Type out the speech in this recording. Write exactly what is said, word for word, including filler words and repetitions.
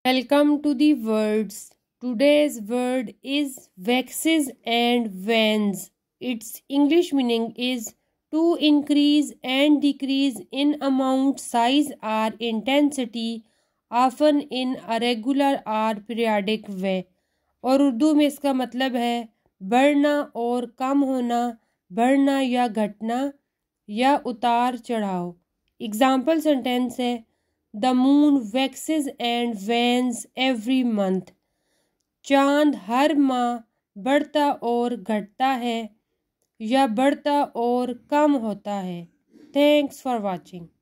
Welcome to the words. Today's word is waxes and wanes. Its English meaning is to increase and decrease in amount, size or intensity, often in a regular or periodic way. और उर्दू में इसका मतलब है बढ़ना और कम होना, बढ़ना या घटना या उतार चढ़ाव। एग्जाम्पल सेंटेंस है the moon waxes and wanes every month. चांद हर माह बढ़ता और घटता है या बढ़ता और कम होता है। Thanks for watching.